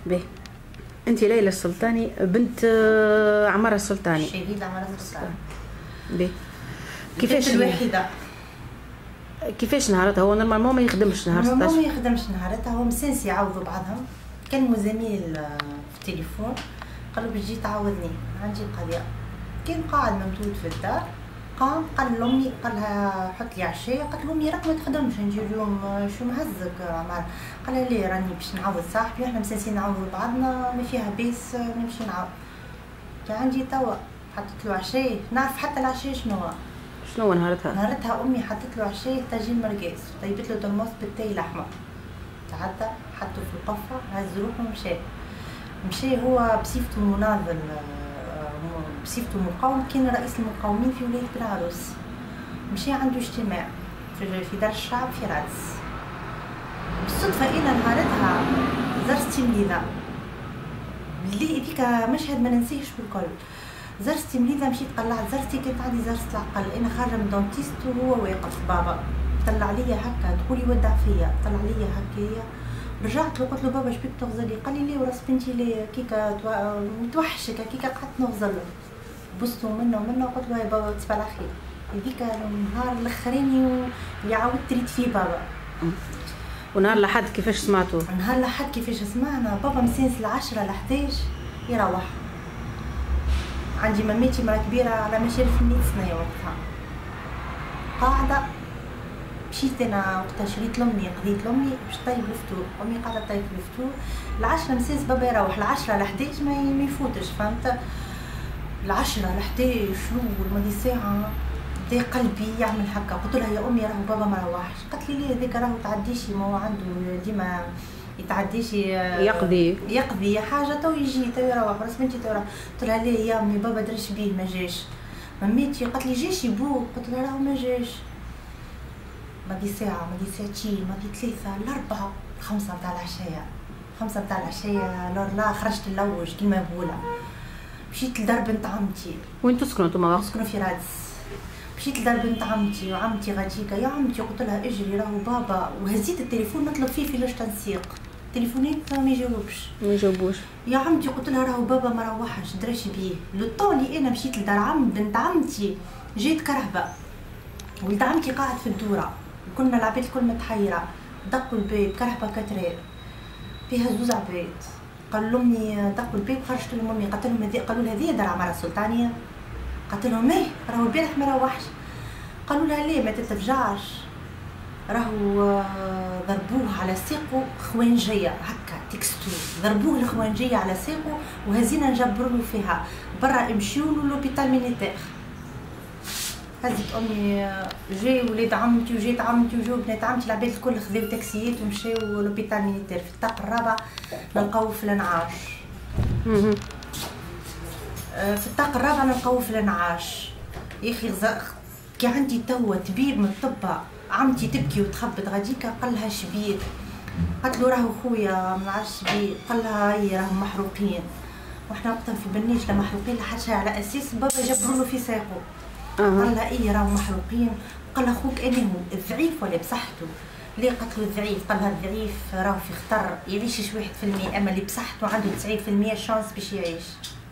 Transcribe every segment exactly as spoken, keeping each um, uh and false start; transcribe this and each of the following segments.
باهي. انت ليلى السلطاني بنت عمارة السلطاني. شهيدة عمارة السلطاني. باهي. كيفاش الوحيدة؟ كيفاش نهارتها؟ هو نورمالمون ما يخدمش نهار ستة عشر. ما يخدمش نهارتها، هو مسنس يعوضوا بعضهم. كان زميل في التليفون قال له بتجي تعوضني عندي قضية. كان قاعد ممدود في الدار، قام قال لامي، قال لها حط لي عشاء. قالت له امي راك ما تخدمش، نجي اليوم شو مهزك عمار؟ قال لها ليه راني باش نعوض صاحبي، احنا مسنسين نعوضوا بعضنا ما فيها بيس نمشي نعوض. عندي توا حطيت له عشاء، نعرف حتى العشاء شنو هو. شنو نهارتها؟ نهارتها امي حطت له عشاء طاجين مرقاس، طيبت له ترموس بالتاي لحمه. تعدى حطه في القفه، هز روحه ومشى. مشى هو بصفته مناضل، بصفته مقاوم، كان رئيس المقاومين في ولايه بنعروس. مشى عنده اجتماع في دار الشعب في رادس. بالصدفه انا نهارتها زرت مليذه، اللي هذيك مشهد ما ننسيهش بالكل. زرتي مليذه، مشيت قلعت زرتي، كانت عندي زرت العقل، انا خارجه من دونتيست وهو واقف بابا طلع ليا هكا، دخول يودع فيا، طلع ليا هكايا. رجعت له قلت له بابا شبيك تغزلي؟ قال لي ليه وراس بنتي ليه كيكا متوحشك كيكا قعدت نغزل له. بصته منه ومنه قلت له يا بابا تصبح على خير. هذيك النهار الاخراني اللي عاودت تريد فيه بابا. ونهار لحد كيفاش سمعتوا؟ نهار لحد كيفاش سمعنا بابا مسينس العشرة لحداش يروح. عندي مامتي مرا كبيرة على مشارف مية سنة وقتها قاعدة. مشيت انا وقتها شريت لامي، قضيت لامي باش طيب الفطور، امي قاعدة طيب الفطور. العشرة مسيس بابا يروح، العشرة لحداش ما يفوتش، فهمت؟ العشرة لحداش والماضي ساعة بدا قلبي يعمل هكا. قلت لها يا امي راهو بابا ما روحش. قالت لي ليه هذاك راهو تعديشي، ما هو عنده ديما يتعديش يقضي يقضي حاجه تو يجي تو يروح، راس بنتي تو يروح. قلت لها ليه يا امي بابا درش بيه ما جاش؟ مامتي قالت لي جاش يبوك. قلت لها راهو ما جاش. ماضي ساعه ماضي ساعتين ماضي ثلاثه الاربعه الخمسه نتاع العشيه، خمسه نتاع العشيه لور لا خرجت نلوج كيما بوله. مشيت لدار بنت عمتي. وين تسكنوا انتوما؟ نسكنوا في رادس. مشيت لدار بنت عمتي وعمتي غاديكا يا عمتي، قلت لها اجري راهو بابا، وهزيت التليفون نطلب فيه في لاش تنسيق تليفونات ما يجاوبش ما يجاوبوش. يا عمتي قلت لها راهو بابا ما روحش درش بيه. لو طون اللي انا مشيت لدار عم بنت عمتي جيت كرهبه، ولد عمتي قاعد في الدوره، كنا العباد الكل متحيره. دقوا الباب كرهبه كترير فيها زوز عباد. قال لامي دقوا الباب، خرجت لهم امي قالت لهم قالوا لها هذه دار عماره السلطانيه؟ قالت لهم ايه راهو البارح ما روحش. قالوا لها ليه ما تتفجعش، راهو ضربوه على ساقه خوانجيه هكا تكستو، ضربوه الخوانجيه على ساقه وهزينا نجبروا له فيها برا امشيو له لوبيتال ميليتير. هزت امي جاي ولاد عمتي وجات عمتي وجاو بنات عمتي، العباد الكل خذاو تاكسيات ومشاو لوبيتال ميليتير في الطاق الرابع نلقاوه في الانعاش. في الطاق الرابع نلقاوه في الانعاش. يا اخي كي عندي توا طبيب من الطب، عمتي تبكي وتخبط غاديكا. قال لها شبيك؟ قالت له راهو خويا ما نعرفش بيه. قال لها اي راهم محروقين، واحنا وقتها في بنيش لا محروقين لا حتى على اساس بابا جبروا له في ساقه. أه. قال لها اي راهم محروقين. قال لها خوك انا هو الضعيف ولا بصحته؟ ليه؟ قالت له الضعيف. قال لها الضعيف راهو في خطر يعيشش واحد في المية، اما اللي بصحته عنده تسعين في المية شانس باش يعيش.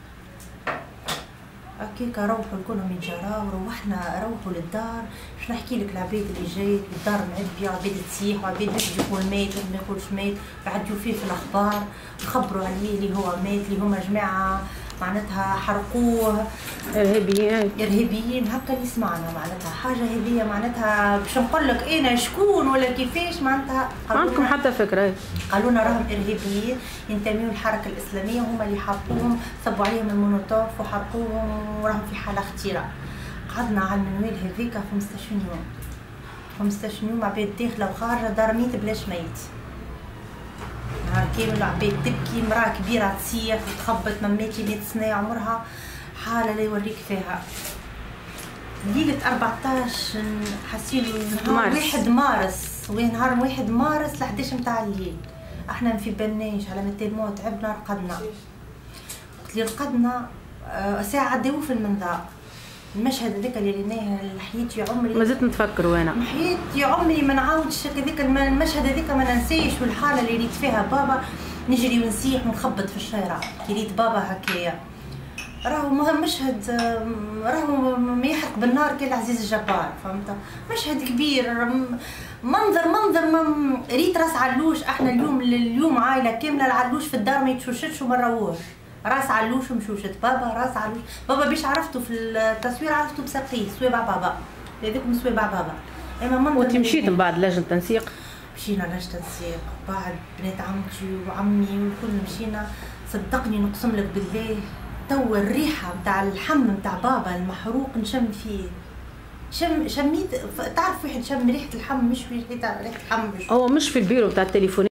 هكاكا روحوا الكل من جرا وروحنا روحوا للدار. باش نحكي لك العباد اللي جايت الدار معبيه، عباد تسيح وعباد باش يقول ميت وما يقولش ميت، بعدوا فيه في الاخبار خبروا عليه اللي هو مات، اللي هما جماعه معناتها حرقوه ارهابيين ارهابيين هكا اللي سمعنا. معناتها حاجه هذيا معناتها باش نقول لك انا شكون ولا كيفاش معناتها ما عندكم حتى فكره. قالوا لنا راهم ارهابيين ينتميوا للحركه الاسلاميه، هما اللي حرقوهم، صبوا عليهم المونوتوف وحرقوهم وراهم في حاله خطيره. قعدنا على المنوال هذيك خمسطاش يوم خمسطاش يوم عباد داخله وخارجه، دار ميت بلاش ميت. نهار كامل عباد تبكي، مراه كبيره تصيح وتخبط، مماتي مية سنه عمرها، حاله لا يوريك فيها. ليله أربعطاش حاسين نهار واحد مارس ونهار واحد مارس ل حداش نتاع الليل، احنا ما في بالناش على متى نموت. تعبنا رقدنا. وقت اللي رقدنا ساعه عداو في المنظار. المشهد هذاك اللي ريناه لحياتي عمري ما زلت نتفكر وانا حياتي عمري ما نعاودش هذاك المشهد هذاك ما ننساش. والحاله اللي ريت فيها بابا نجري ونسيح ونخبط في الشارع كي ريت بابا هكايا. راهو مشهد راهو ما يحرق بالنار كي العزيز الجبار، فهمت؟ مشهد كبير، منظر منظر ما ريت راس علوش. احنا اليوم اليوم عائله كامله العلوش في الدار ما يتشوشتش وما نرووش. راس علوش ومشوشت بابا، راس علوش بابا باش عرفته في التصوير عرفته بساقيه سويبع بابا، هذوكم سويبع بابا. اما منظر وانت مشيت من بعد لجنه تنسيق؟ مشينا لجنه تنسيق بعد بنات عمتي وعمي والكل مشينا. صدقني نقسم لك بالله تو الريحه نتاع اللحم نتاع بابا المحروق نشم فيه. شم شميت تعرف واحد شم ريحه اللحم مش ريحه ريحه اللحم. هو مش في البيرو بتاع التليفونات